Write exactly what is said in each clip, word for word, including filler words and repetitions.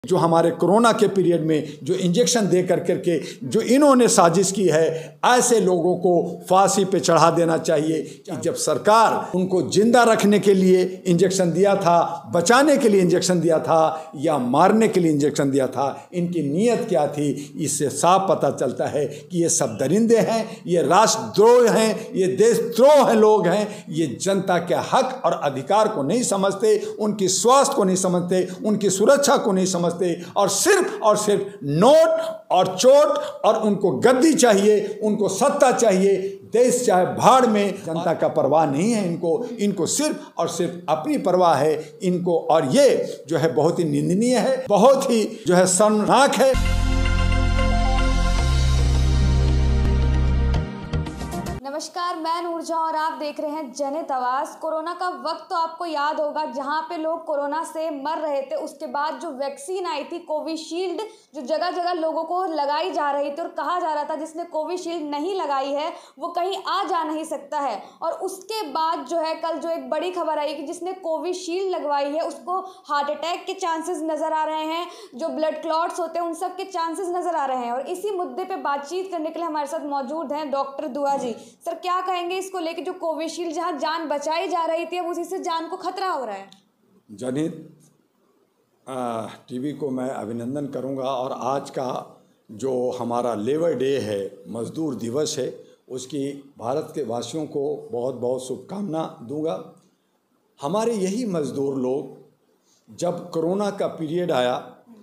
जो हमारे कोरोना के पीरियड में जो इंजेक्शन दे कर करके जो इन्होंने साजिश की है, ऐसे लोगों को फांसी पे चढ़ा देना चाहिए। कि जब सरकार उनको जिंदा रखने के लिए इंजेक्शन दिया था, बचाने के लिए इंजेक्शन दिया था या मारने के लिए इंजेक्शन दिया था, इनकी नीयत क्या थी, इससे साफ पता चलता है कि ये सब दरिंदे हैं, ये राष्ट्रद्रोह हैं, ये देशद्रोह हैं, लोग हैं। ये जनता के हक और अधिकार को नहीं समझते, उनकी स्वास्थ्य को नहीं समझते, उनकी सुरक्षा को नहीं समझते, और सिर्फ और सिर्फ नोट और चोट, और उनको गद्दी चाहिए, उनको सत्ता चाहिए। देश चाहे भाड़ में, जनता का परवाह नहीं है इनको। इनको सिर्फ और सिर्फ अपनी परवाह है इनको, और ये जो है बहुत ही निंदनीय है, बहुत ही जो है शर्मनाक है। नमस्कार, मैं नूरजहां और आप देख रहे हैं जनहित आवाज। कोरोना का वक्त तो आपको याद होगा, जहां पे लोग कोरोना से मर रहे थे। उसके बाद जो वैक्सीन आई थी कोविशील्ड, जो जगह जगह लोगों को लगाई जा रही थी और कहा जा रहा था जिसने कोविशील्ड नहीं लगाई है वो कहीं आ जा नहीं सकता है। और उसके बाद जो है कल जो एक बड़ी खबर आई कि जिसने कोविशील्ड लगवाई है उसको हार्ट अटैक के चांसेस नज़र आ रहे हैं, जो ब्लड क्लॉट्स होते हैं उन सब के चांसेस नज़र आ रहे हैं। और इसी मुद्दे पर बातचीत करने के लिए हमारे साथ मौजूद हैं डॉक्टर दुआ जी। सर, क्या कहेंगे इसको लेके, जो कोविशील्ड जहां जान बचाई जा रही थी अब उसी से जान को खतरा हो रहा है? जनहित टीवी को मैं अभिनंदन करूंगा, और आज का जो हमारा लेबर डे है, मजदूर दिवस है, उसकी भारत के वासियों को बहुत बहुत शुभकामना दूंगा। हमारे यही मजदूर लोग, जब कोरोना का पीरियड आया,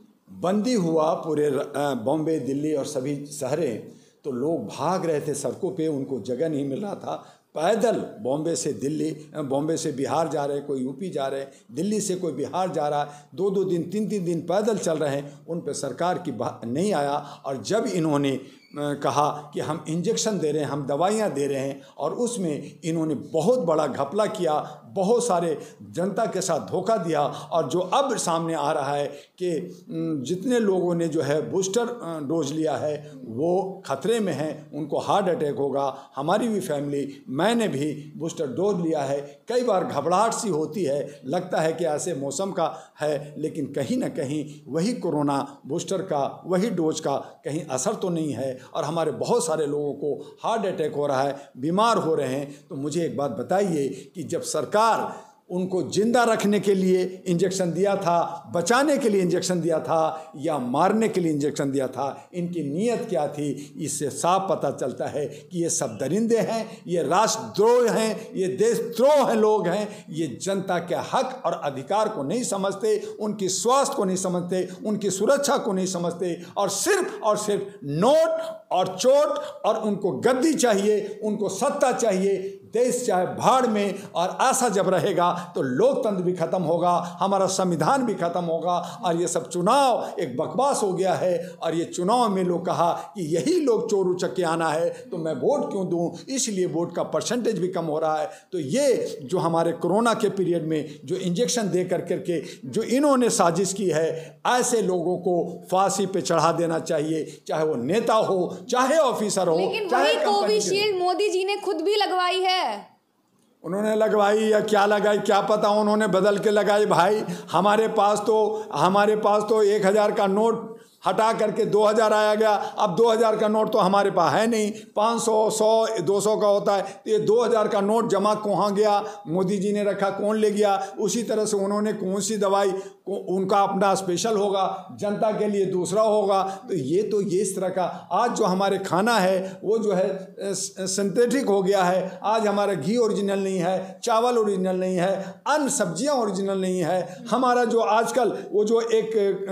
बंदी हुआ पूरे बॉम्बे, दिल्ली और सभी शहरें, तो लोग भाग रहे थे सड़कों पे, उनको जगह नहीं मिल रहा था। पैदल बॉम्बे से दिल्ली, बॉम्बे से बिहार जा रहे, कोई यूपी जा रहे, दिल्ली से कोई बिहार जा रहा है, दो दो दिन तीन तीन दिन पैदल चल रहे हैं। उन पे सरकार की बात नहीं आया। और जब इन्होंने कहा कि हम इंजेक्शन दे रहे हैं, हम दवाइयाँ दे रहे हैं, और उसमें इन्होंने बहुत बड़ा घपला किया, बहुत सारे जनता के साथ धोखा दिया। और जो अब सामने आ रहा है कि जितने लोगों ने जो है बूस्टर डोज लिया है वो खतरे में हैं, उनको हार्ट अटैक होगा। हमारी भी फैमिली, मैंने भी बूस्टर डोज लिया है। कई बार घबराहट सी होती है, लगता है कि ऐसे मौसम का है, लेकिन कहीं ना कहीं वही कोरोना बूस्टर का, वही डोज का कहीं असर तो नहीं है, और हमारे बहुत सारे लोगों को हार्ट अटैक हो रहा है, बीमार हो रहे हैं। तो मुझे एक बात बताइए कि जब सरकार उनको जिंदा रखने के लिए इंजेक्शन दिया था, बचाने के लिए इंजेक्शन दिया था या मारने के लिए इंजेक्शन दिया था, इनकी नीयत क्या थी, इससे साफ पता चलता है कि ये सब दरिंदे हैं, ये राष्ट्रद्रोह हैं, ये देशद्रोह हैं, लोग हैं। ये जनता के हक और अधिकार को नहीं समझते, उनकी स्वास्थ्य को नहीं समझते, उनकी सुरक्षा को नहीं समझते, और सिर्फ और सिर्फ नोट और चोट, और उनको गद्दी चाहिए, उनको सत्ता चाहिए। देश चाहे भाड़ में, और ऐसा जब रहेगा तो लोकतंत्र भी खत्म होगा, हमारा संविधान भी खत्म होगा। और ये सब चुनाव एक बकवास हो गया है। और ये चुनाव में लोग कहा कि यही लोग चोर उचक्के आना है तो मैं वोट क्यों दूं, इसलिए वोट का परसेंटेज भी कम हो रहा है। तो ये जो हमारे कोरोना के पीरियड में जो इंजेक्शन दे कर करके जो इन्होंने साजिश की है, ऐसे लोगों को फांसी पे चढ़ा देना चाहिए, चाहे वो नेता हो, चाहे ऑफिसर हो। लेकिन वही कोविशील्ड मोदी जी ने खुद भी लगवाई है। उन्होंने लगवाई या क्या लगाई क्या पता, उन्होंने बदल के लगाई। भाई हमारे पास तो हमारे पास तो एक हज़ार का नोट हटा करके दो हज़ार आया गया। अब दो हज़ार का नोट तो हमारे पास है नहीं, पाँच सौ, सौ, दो सौ का होता है। तो ये दो हज़ार का नोट जमा कहाँ गया, मोदी जी ने रखा, कौन ले गया? उसी तरह से उन्होंने कौन सी दवाई, उनका अपना स्पेशल होगा, जनता के लिए दूसरा होगा। तो ये तो ये इस तरह का आज जो हमारे खाना है वो जो है सिंथेटिक हो गया है। आज हमारा घी ओरिजिनल नहीं है, चावल ओरिजिनल नहीं है, अन्न सब्जियां ओरिजिनल नहीं है। हमारा जो आजकल वो जो एक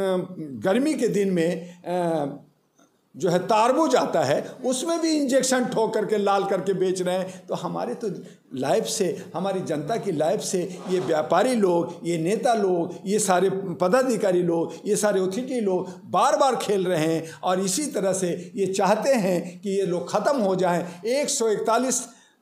गर्मी के दिन में जो है तारबूज आता है, उसमें भी इंजेक्शन ठोक करके लाल करके बेच रहे हैं। तो हमारे तो लाइफ से, हमारी जनता की लाइफ से ये व्यापारी लोग, ये नेता लोग, ये सारे पदाधिकारी लोग, ये सारे अथॉरिटी लोग बार बार खेल रहे हैं। और इसी तरह से ये चाहते हैं कि ये लोग ख़त्म हो जाएं। एक सौ इकतालीस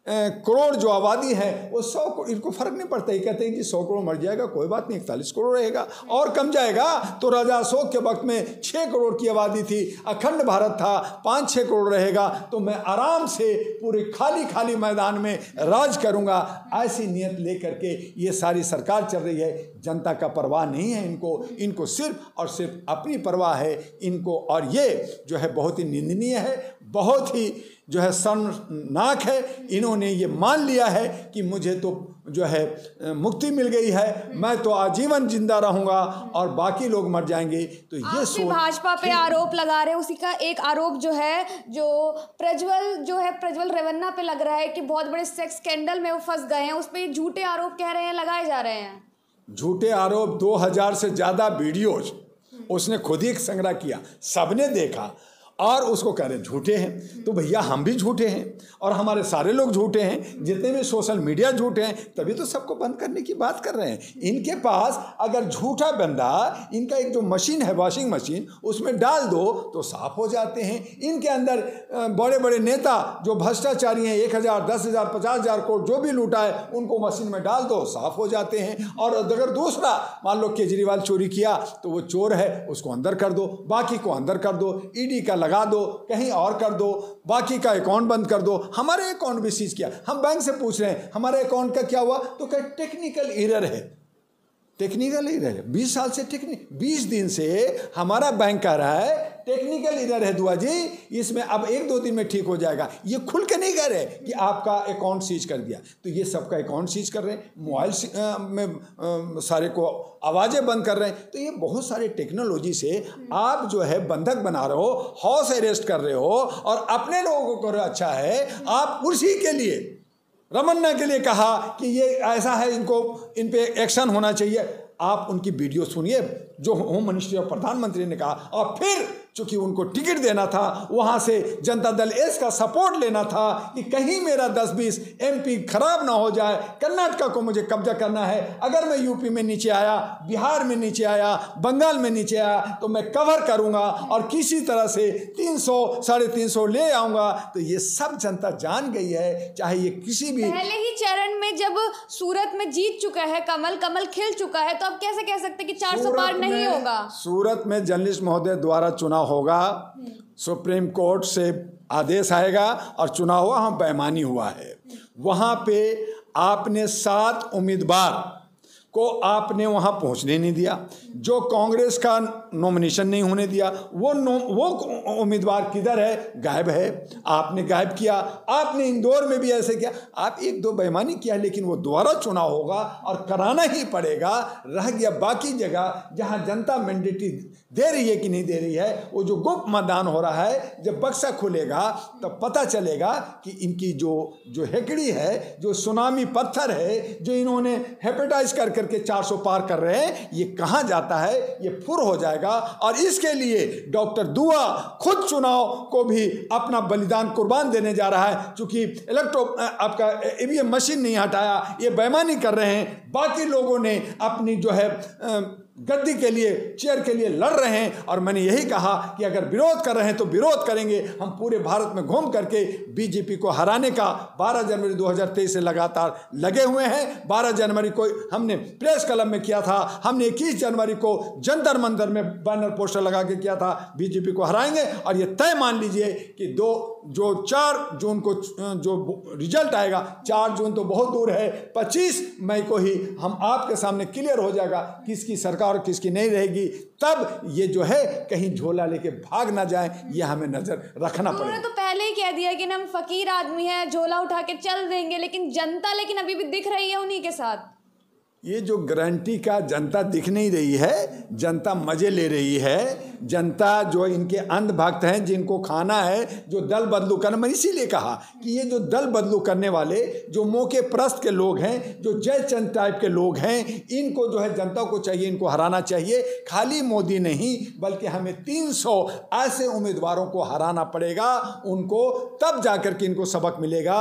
करोड़ जो आबादी है वो सौ करोड़, इनको फर्क नहीं पड़ता। ये कहते हैं कि सौ करोड़ मर जाएगा कोई बात नहीं, इकतालीस करोड़ रहेगा और कम जाएगा। तो राजा अशोक के वक्त में छः करोड़ की आबादी थी, अखंड भारत था, पाँच छः करोड़ रहेगा तो मैं आराम से पूरे खाली खाली मैदान में राज करूंगा। ऐसी नियत लेकर के ये सारी सरकार चल रही है। जनता का परवाह नहीं है इनको, इनको सिर्फ और सिर्फ अपनी परवाह है इनको। और ये जो है बहुत ही निंदनीय है, बहुत ही जो है शर्मनाक है। इन्होंने ये मान लिया है कि मुझे तो जो है मुक्ति मिल गई है, मैं तो आजीवन जिंदा रहूंगा और बाकी लोग मर जाएंगे। तो ये सोच भाजपा पे आरोप लगा रहे हैं। उसी का एक आरोप जो है जो प्रज्वल जो है प्रज्वल रेवन्ना पे लग रहा है कि बहुत बड़े सेक्स स्कैंडल में वो फंस गए हैं। उस पर झूठे आरोप कह रहे हैं, लगाए जा रहे हैं झूठे आरोप। दो हजार से ज्यादा वीडियोज उसने खुद ही संग्रह किया, सबने देखा और उसको कह रहे झूठे हैं। तो भैया हम भी झूठे हैं और हमारे सारे लोग झूठे हैं, जितने भी सोशल मीडिया झूठे हैं, तभी तो सबको बंद करने की बात कर रहे हैं। इनके पास अगर झूठा बंदा, इनका एक जो मशीन है वॉशिंग मशीन, उसमें डाल दो तो साफ हो जाते हैं। इनके अंदर बड़े बड़े नेता जो भ्रष्टाचारी हैं, एक हज़ार दस हज़ार पचास हज़ार करोड़ जो भी लूटा है उनको मशीन में डाल दो, साफ हो जाते हैं। और अगर दूसरा मान लो केजरीवाल चोरी किया तो वो चोर है, उसको अंदर कर दो, बाकी को अंदर कर दो, ईडी का लगा दो, कहीं और कर दो, बाकी का अकाउंट बंद कर दो। हमारे अकाउंट भी सीज किया। हम बैंक से पूछ रहे हैं हमारे अकाउंट का क्या हुआ, तो क्या टेक्निकल एरर है। टेक्निकल एरर है, बीस साल से टेक्निक बीस दिन से हमारा बैंक कह रहा है टेक्निकल एरर है दुआ जी, इसमें अब एक दो दिन में ठीक हो जाएगा। ये खुल के नहीं कह रहे कि आपका अकाउंट सीज कर दिया। तो ये सबका अकाउंट सीज कर रहे हैं, मोबाइल में आ, सारे को आवाज़ें बंद कर रहे हैं। तो ये बहुत सारे टेक्नोलॉजी से आप जो है बंधक बना रहे हो, हाउस अरेस्ट कर रहे हो और अपने लोगों को अच्छा है। आप कुर्सी के लिए, रमन्ना के लिए कहा कि ये ऐसा है, इनको इन पे एक्शन होना चाहिए। आप उनकी वीडियो सुनिए जो होम मिनिस्ट्री और प्रधानमंत्री ने कहा, और फिर चूंकि उनको टिकट देना था, वहां से जनता दल एस का सपोर्ट लेना था कि कहीं मेरा दस बीस एमपी खराब ना हो जाए। कर्नाटका को मुझे कब्जा करना है, अगर मैं यूपी में नीचे आया, बिहार में नीचे आया, बंगाल में नीचे आया तो मैं कवर करूंगा और किसी तरह से तीन सौ साढ़े तीन सौ ले आऊंगा। तो ये सब जनता जान गई है, चाहे ये किसी भी पहले ही चरण में जब सूरत में जीत चुका है, कमल कमल खिल चुका है, तो अब कैसे कह सकते कि चार सौ पार नहीं होगा। सूरत में जर्नलिस्ट महोदय द्वारा चुनाव होगा, सुप्रीम कोर्ट से आदेश आएगा और चुनाव हुआ, वहाँ बेईमानी हुआ है। वहाँ पे आपने सात उम्मीदवार को आपने वहाँ पहुँचने नहीं दिया, जो कांग्रेस का नॉमिनेशन नहीं होने दिया, वो वो उम्मीदवार किधर है, गायब है, आपने गायब किया। आपने इंदौर में भी ऐसे किया, आप एक दो बेईमानी किया, लेकिन वो दोबारा चुनाव होगा और कराना ही पड़ेगा। रह गया बाकी जगह जहाँ जनता मैंडेटरी दे रही है कि नहीं दे रही है, वो जो गुप्त मतदान हो रहा है, जब बक्सा खुलेगा तब पता चलेगा कि इनकी जो जो हेकड़ी है, जो सुनामी पत्थर है, जो इन्होंने हेपेटाइज कर करके चार सौ पार कर रहे हैं, ये कहाँ जाता है, ये फुर हो जाएगा। और इसके लिए डॉक्टर दुआ खुद चुनाव को भी अपना बलिदान कुर्बान देने जा रहा है। चूंकि इलेक्ट्रो आपका ईवीएम मशीन नहीं हटाया, ये बेईमानी कर रहे हैं। बाकी लोगों ने अपनी जो है गद्दी के लिए, चेयर के लिए लड़ रहे हैं। और मैंने यही कहा कि अगर विरोध कर रहे हैं तो विरोध करेंगे। हम पूरे भारत में घूम करके बीजेपी को हराने का बारह जनवरी दो हज़ार तेईस से लगातार लगे हुए हैं। बारह जनवरी को हमने प्रेस क्लब में किया था, हमने इक्कीस जनवरी को जंतर मंतर में बैनर पोस्टर लगा के किया था, बीजेपी को हराएंगे। और ये तय मान लीजिए कि दो जो चार जून को जो रिजल्ट आएगा, चार जून तो बहुत दूर है, पच्चीस मई को ही हम आपके सामने क्लियर हो जाएगा किसकी सरकार और किसकी नहीं रहेगी। तब ये जो है कहीं झोला लेके भाग ना जाए, ये हमें नजर रखना पड़ेगा। उन्होंने तो पहले ही कह दिया कि हम फकीर आदमी हैं, झोला उठा के चल देंगे, लेकिन जनता लेकिन अभी भी दिख रही है उन्हीं के साथ। ये जो गारंटी का जनता दिख नहीं रही है, जनता मजे ले रही है। जनता जो इनके अंधभक्त हैं, जिनको खाना है, जो दल बदलू करना, मैंने इसीलिए कहा कि ये जो दल बदलू करने वाले, जो मौके प्रस्त के लोग हैं, जो जयचंद टाइप के लोग हैं, इनको जो है जनता को चाहिए, इनको हराना चाहिए। खाली मोदी नहीं, बल्कि हमें तीन सौ ऐसे उम्मीदवारों को हराना पड़ेगा उनको, तब जाकर के इनको सबक मिलेगा।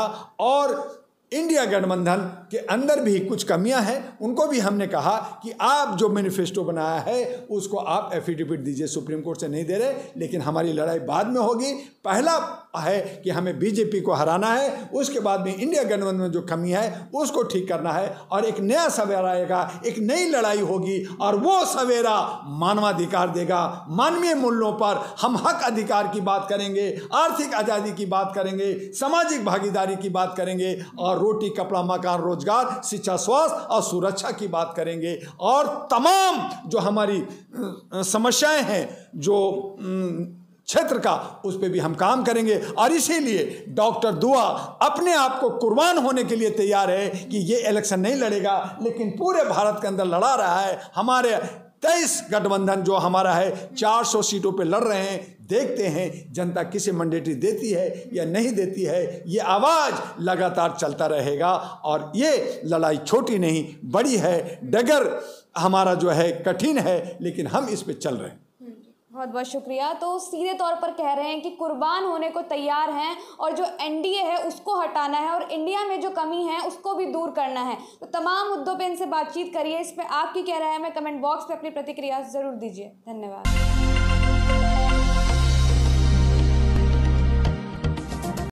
और इंडिया गठबंधन के अंदर भी कुछ कमियां हैं, उनको भी हमने कहा कि आप जो मैनिफेस्टो बनाया है उसको आप एफिडेविट दीजिए। सुप्रीम कोर्ट से नहीं दे रहे, लेकिन हमारी लड़ाई बाद में होगी। पहला है कि हमें बीजेपी को हराना है, उसके बाद में इंडिया गठबंधन में जो कमी है उसको ठीक करना है और एक नया सवेरा आएगा, एक नई लड़ाई होगी और वो सवेरा मानवाधिकार देगा। मानवीय मूल्यों पर हम हक अधिकार की बात करेंगे, आर्थिक आज़ादी की बात करेंगे, सामाजिक भागीदारी की बात करेंगे और रोटी, कपड़ा, मकान, रोजगार, शिक्षा, स्वास्थ्य और सुरक्षा की बात करेंगे और तमाम जो हमारी समस्याएं हैं जो क्षेत्र का, उस पर भी हम काम करेंगे। और इसीलिए डॉक्टर दुआ अपने आप को कुर्बान होने के लिए तैयार है कि ये इलेक्शन नहीं लड़ेगा लेकिन पूरे भारत के अंदर लड़ा रहा है। हमारे तेईस गठबंधन जो हमारा है चार सौ सीटों पे लड़ रहे हैं। देखते हैं जनता किसे मैंडेटरी देती है या नहीं देती है। ये आवाज़ लगातार चलता रहेगा और ये लड़ाई छोटी नहीं बड़ी है। डगर हमारा जो है कठिन है लेकिन हम इस पे चल रहे हैं। बहुत बहुत शुक्रिया। तो सीधे तौर पर कह रहे हैं कि कुर्बान होने को तैयार हैं और जो एनडीए है उसको हटाना है और इंडिया में जो कमी है उसको भी दूर करना है। तो तमाम मुद्दों पे इनसे बातचीत करिए। इस पे आपकी क्या राय है, हमें कमेंट बॉक्स पे अपनी प्रतिक्रिया ज़रूर दीजिए। धन्यवाद।